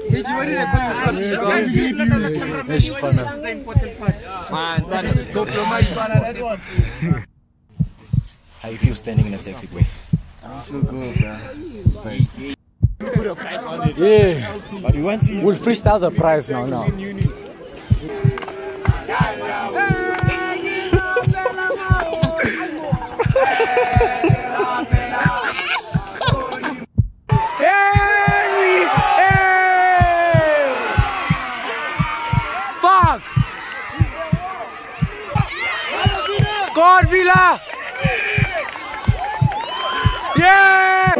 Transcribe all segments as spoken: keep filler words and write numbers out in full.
How you feel standing in a taxi way? I feel good, bro. Put a price on it. Yeah. But you want to We'll freestyle the price now, now. Fuck! God Villa! Yeah!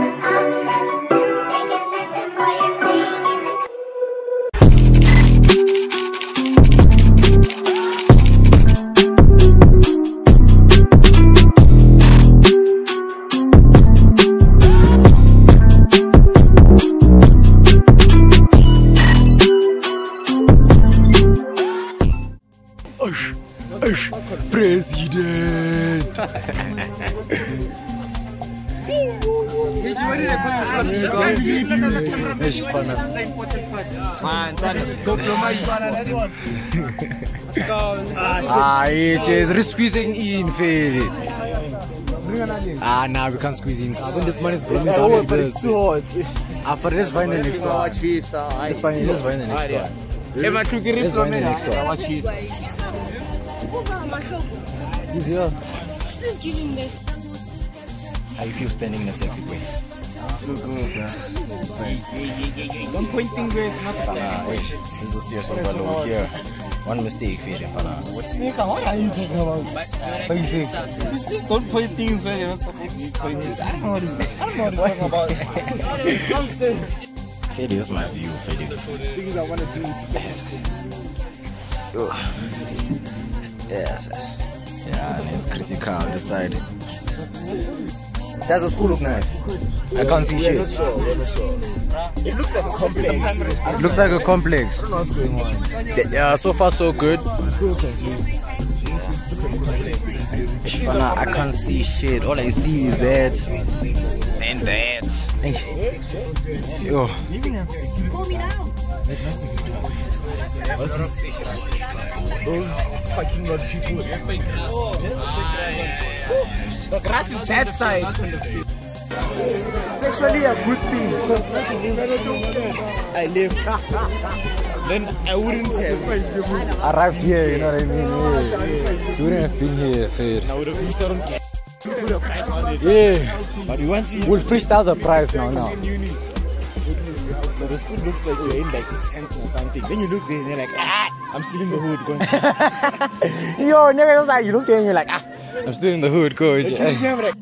President. Ah, it is re squeezing in, Feli. Ah, nah, we can't squeeze in. When this man is breaking down like this. Ah, for this, find the next one. Let's find this, find the next one. Let's find the next one. Yeah. How you feel standing in a taxi way? I feel good, bro. Don't point fingers, not Nah, this is a serious overload here. One mistake, Feli. What are you talking about? Basic. Don't point things where you're not supposed to be pointing. I don't know what he's, I don't know what he's talking about. Nonsense. Feli, this is my view, Feli. Things I want to do. Yes. Yeah, and it's critical on the side. Does the school look nice? I can't see shit. It looks like a complex. It looks like a complex. I don't know what's going on. Yeah, so far so good. I can't see shit. All I see is that and that. Yo. Those fucking lot people. The grass is that side. It's actually a good thing. I live. Then I wouldn't have arrived here, you know what I mean? Yeah. You wouldn't have been here, fair. I would have reached out on put a price on it. Yeah. But you want to We'll freestyle the price now, now. But the school looks like you're in like Sensen or something. Then you look there and you're like, ah, I'm still in the hood. Going. Yo, never was like you look there and you're like, ah, I'm still in the hood, coach. Like, you remember, like,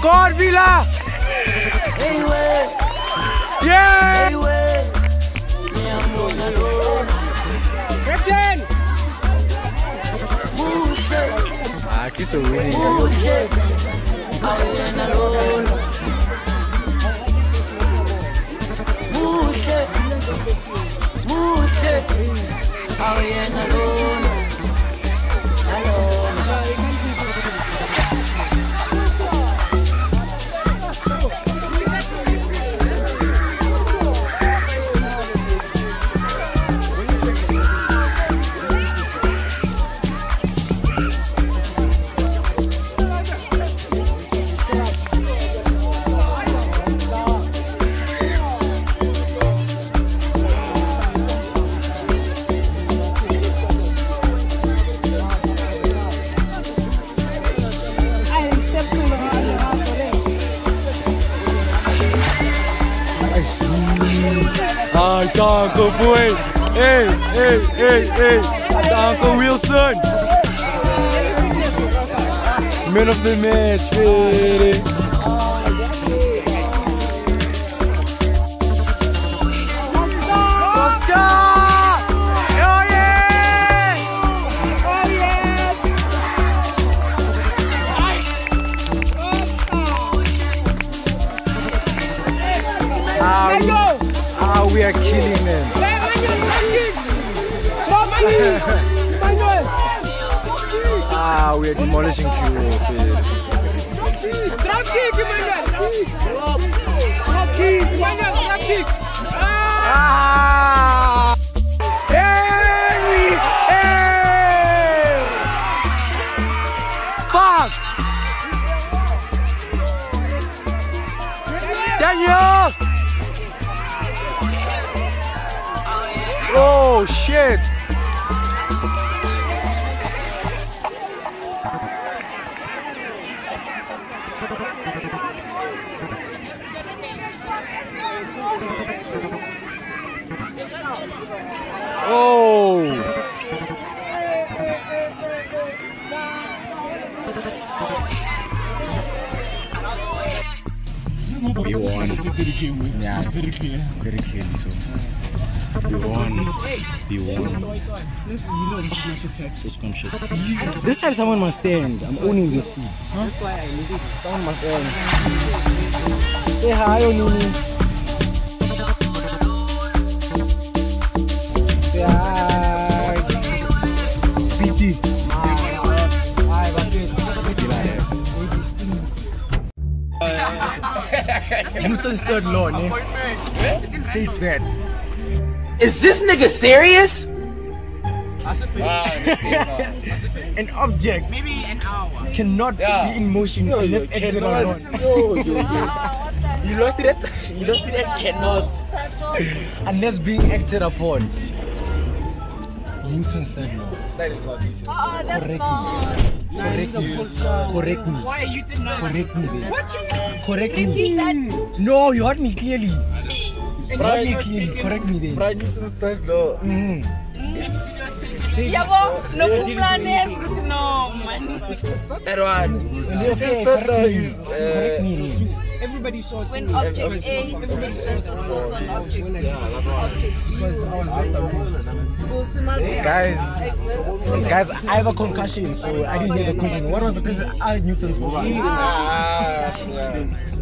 God, Villa! Yeah! Captain! Ah, keep the winning. Uncle boy, hey, hey, hey, hey, Uncle Wilson, man of the match, baby. Oscar! Oh yeah! Oh yes! Ah, we are killing them. Ah, we are demolishing Q. Drop kick, Emmanuel. Drop kick, Emmanuel. Drop kick. Ah! Hey! Hey! Fuck! Daniel! Oh shit! Oh! We won. Yeah, it's very clear. Very clearly so. We won. We won. So scrumptious. This time someone must stand. I'm owning this seat. Huh? Someone must stand. Say hi, Onini. Say hi. P T. Hi, Newton's third law, ne? States that. Is this nigga serious? An object maybe an hour cannot yeah. be in motion no, unless acted on. No, you, you lost it. You lost it. Cannot unless being acted upon. Newton's third law. That is not easy. Uh, that's correct not. Me. Correct me. Correct me. Why you did not? Correct me. Babe. What you mean? Correct me. Repeat that. No, you heard me clearly. You heard me clearly. Correct me then. Brian Newton's third law. Mm. Yabo, no kumlanes, no man. It's not that one. Okay, correct me. Correct me then. Everybody saw when object A represents a force on object B, object B will simultaneously guys, guys, I have a concussion, so I didn't hear the question. What was the question? I Newton's force. Ah,